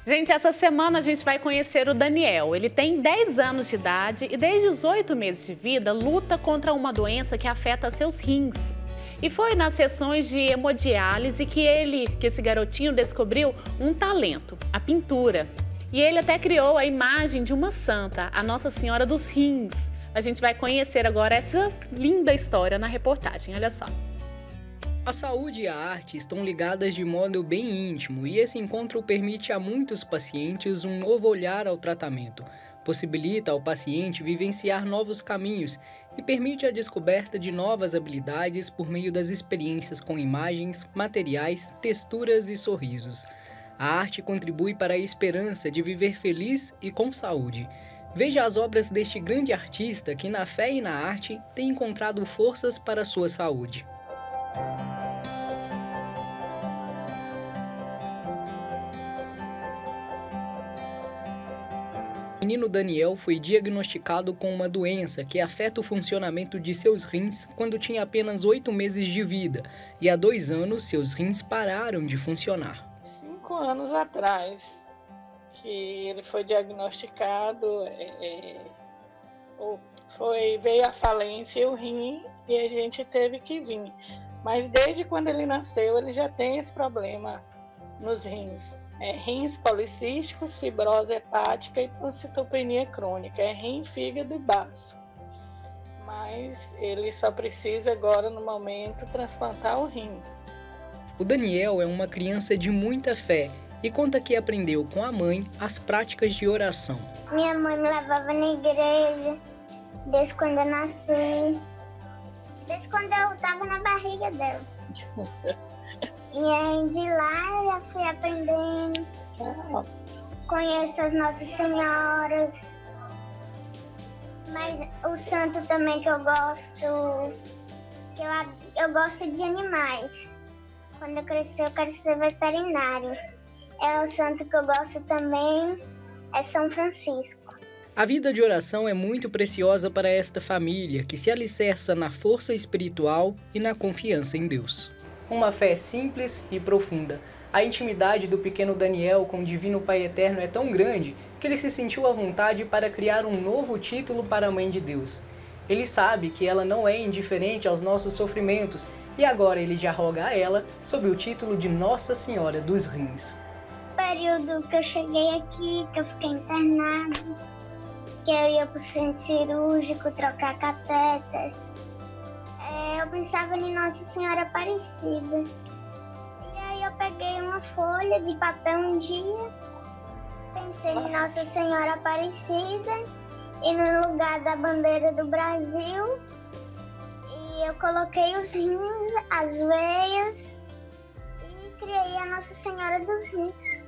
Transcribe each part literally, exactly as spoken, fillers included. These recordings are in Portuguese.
Gente, essa semana a gente vai conhecer o Daniel. Ele tem dez anos de idade e desde os oito meses de vida luta contra uma doença que afeta seus rins. E foi nas sessões de hemodiálise que ele, que esse garotinho descobriu um talento, a pintura. E ele até criou a imagem de uma santa, a Nossa Senhora dos Rins. A gente vai conhecer agora essa linda história na reportagem, olha só. A saúde e a arte estão ligadas de modo bem íntimo e esse encontro permite a muitos pacientes um novo olhar ao tratamento, possibilita ao paciente vivenciar novos caminhos e permite a descoberta de novas habilidades por meio das experiências com imagens, materiais, texturas e sorrisos. A arte contribui para a esperança de viver feliz e com saúde. Veja as obras deste grande artista que, na fé e na arte, tem encontrado forças para a sua saúde. O menino Daniel foi diagnosticado com uma doença que afeta o funcionamento de seus rins quando tinha apenas oito meses de vida, e há dois anos seus rins pararam de funcionar. Cinco anos atrás que ele foi diagnosticado, é, é, foi, veio a falência o rim e a gente teve que vir. Mas desde quando ele nasceu ele já tem esse problema nos rins. É, rins policísticos, fibrose hepática e pancitopenia crônica. É rim, fígado e baço. Mas ele só precisa agora, no momento, transplantar o rim. O Daniel é uma criança de muita fé e conta que aprendeu com a mãe as práticas de oração. Minha mãe me levava na igreja desde quando eu nasci, desde quando eu estava na barriga dela. E aí de lá eu já fui aprendendo, conheço as Nossas Senhoras, mas o santo também que eu gosto, que eu, eu gosto de animais. Quando eu crescer eu quero ser veterinário. É o santo que eu gosto também, é São Francisco. A vida de oração é muito preciosa para esta família, que se alicerça na força espiritual e na confiança em Deus. Uma fé simples e profunda. A intimidade do pequeno Daniel com o Divino Pai Eterno é tão grande que ele se sentiu à vontade para criar um novo título para a Mãe de Deus. Ele sabe que ela não é indiferente aos nossos sofrimentos e agora ele já roga a ela sob o título de Nossa Senhora dos Rins. No período que eu cheguei aqui, que eu fiquei internada, que eu ia para o centro cirúrgico trocar catéteres, eu pensava em Nossa Senhora Aparecida. E aí eu peguei uma folha de papel um dia, pensei em Nossa Senhora Aparecida e no lugar da bandeira do Brasil, e eu coloquei os rins, as veias e criei a Nossa Senhora dos Rins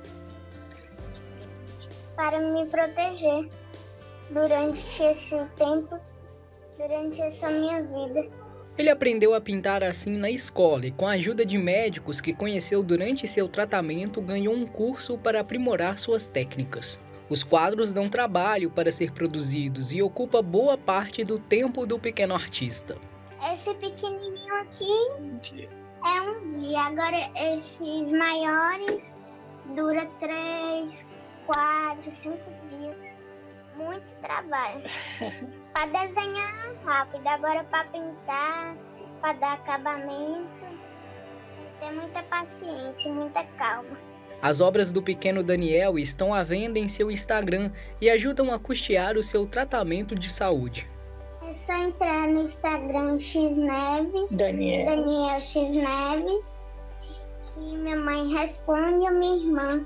para me proteger durante esse tempo, durante essa minha vida. Ele aprendeu a pintar assim na escola e com a ajuda de médicos que conheceu durante seu tratamento, ganhou um curso para aprimorar suas técnicas. Os quadros dão trabalho para ser produzidos e ocupa boa parte do tempo do pequeno artista. Esse pequenininho aqui é um dia, agora esses maiores dura três, quatro, cinco dias. Muito trabalho. Para desenhar rápido, agora para pintar, para dar acabamento, tem que ter muita paciência, muita calma. As obras do pequeno Daniel estão à venda em seu Instagram e ajudam a custear o seu tratamento de saúde. É só entrar no Instagram X Neves, Daniel, Daniel X Neves, que minha mãe responde ou minha irmã.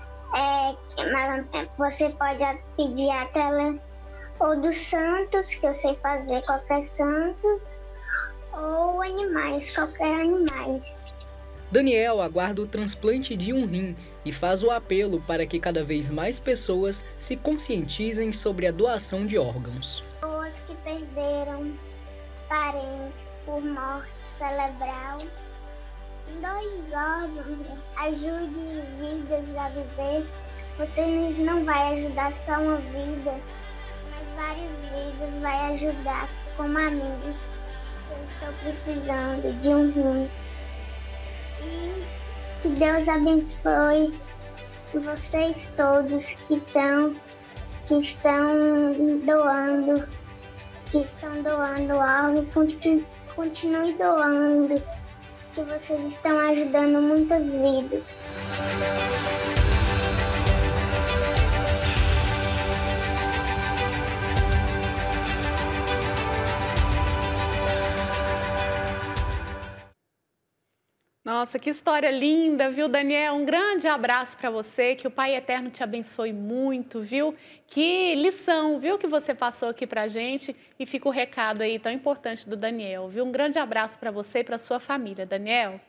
É, você pode pedir a tela ou dos santos, que eu sei fazer qualquer santos, ou animais, qualquer animais. Daniel aguarda o transplante de um rim e faz o apelo para que cada vez mais pessoas se conscientizem sobre a doação de órgãos. Pessoas que perderam parentes por morte cerebral, dois órgãos, ajude vidas a viver. Você não vai ajudar só uma vida, mas várias vidas vai ajudar, como a minha. Eu estou precisando de um rim. E que Deus abençoe vocês todos que estão, que estão doando, que estão doando algo, continue, continue doando, que vocês estão ajudando muitas vidas. Nossa, que história linda, viu, Daniel? Um grande abraço para você, que o Pai Eterno te abençoe muito, viu? Que lição, viu, que você passou aqui pra gente, e fica o recado aí tão importante do Daniel, viu? Um grande abraço para você e para sua família, Daniel.